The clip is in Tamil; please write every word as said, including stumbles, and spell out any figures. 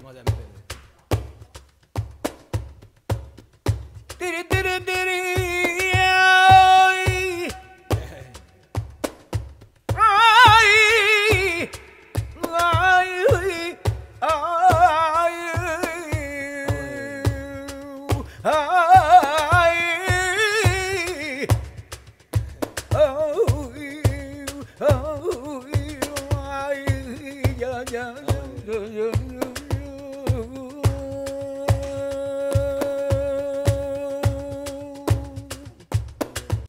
Vamos a meterle. Tiri, tiri, tiri, ay. Ay, ay, ay, ay, ay, ay, ay, ay, ay, ay,